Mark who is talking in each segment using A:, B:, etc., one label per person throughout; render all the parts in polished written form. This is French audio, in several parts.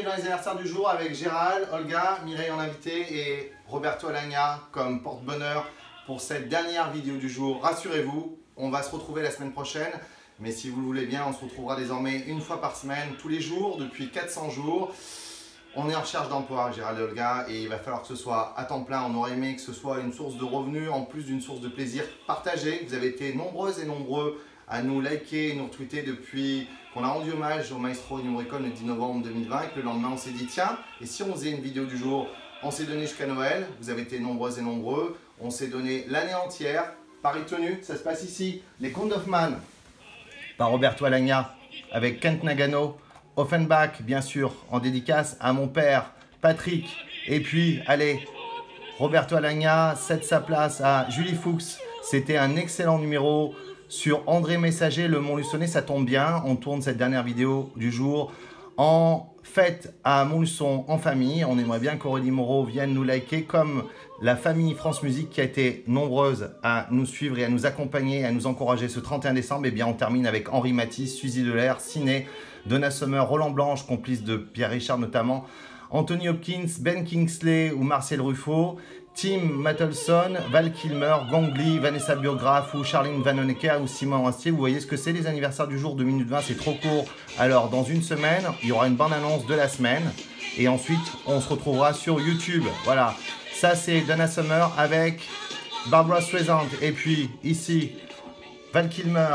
A: dans les anniversaires du jour avec Gérald, Olga, Mireille en invité et Roberto Alagna comme porte-bonheur pour cette dernière vidéo du jour. Rassurez-vous, on va se retrouver la semaine prochaine. Mais si vous le voulez bien, on se retrouvera désormais une fois par semaine, tous les jours, depuis 400 jours. On est en recherche d'emploi, Gérald et Olga, et il va falloir que ce soit à temps plein. On aurait aimé que ce soit une source de revenus, en plus d'une source de plaisir partagé. Vous avez été nombreuses et nombreux à nous liker, nous retweeter depuis qu'on a rendu hommage au maestro Ennio Morricone le 10 novembre 2020. Et que le lendemain, on s'est dit, tiens, et si on faisait une vidéo du jour? On s'est donné jusqu'à Noël, vous avez été nombreuses et nombreux. On s'est donné l'année entière. Paris tenu, ça se passe ici. Les Contes d'Hoffmann, par Roberto Alagna, avec Kent Nagano. Offenbach, bien sûr, en dédicace à mon père, Patrick. Et puis, allez, Roberto Alagna cède sa place à Julie Fuchs. C'était un excellent numéro sur André Messager, le Montluçonnet. Ça tombe bien, on tourne cette dernière vidéo du jour en fête à Montluçon en famille. On aimerait bien qu'Aurélie Moreau vienne nous liker comme la famille France Musique qui a été nombreuse à nous suivre et à nous accompagner, à nous encourager ce 31 décembre. Et bien on termine avec Henri Matisse, Suzy Delair, Ciné, Donna Summer, Roland Blanche, complice de Pierre Richard notamment, Anthony Hopkins, Ben Kingsley ou Marcel Ruffo, Tim Mattelson, Val Kilmer, Gong Li, Vanessa Burgraff ou Charline Vanhoenacker ou Simon Astier. Vous voyez ce que c'est les anniversaires du jour, 2 minutes 20, c'est trop court. Alors dans une semaine, il y aura une bande-annonce de la semaine et ensuite on se retrouvera sur YouTube. Voilà, ça c'est Donna Summer avec Barbara Streisand et puis ici Val Kilmer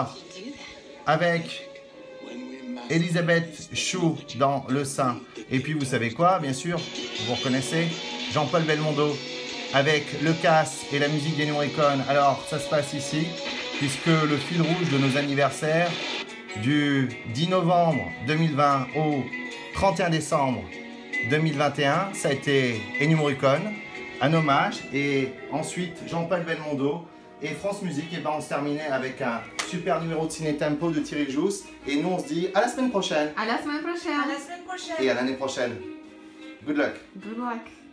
A: avec Elisabeth Chou dans Le Sein. Et puis vous savez quoi, bien sûr, vous reconnaissez Jean-Paul Belmondo avec le casse et la musique d'Ennio Morricone. Alors ça se passe ici, puisque le fil rouge de nos anniversaires du 10 novembre 2020 au 31 décembre 2021, ça a été Ennio Morricone, un hommage, et ensuite Jean-Paul Belmondo et France Musique. Et ben on se terminait avec un super numéro de Ciné Tempo de Thierry Jousse. Et nous on se dit à la semaine prochaine.
B: À la semaine prochaine.
C: À la semaine prochaine.
A: Et à l'année prochaine. Good luck.
B: Good luck.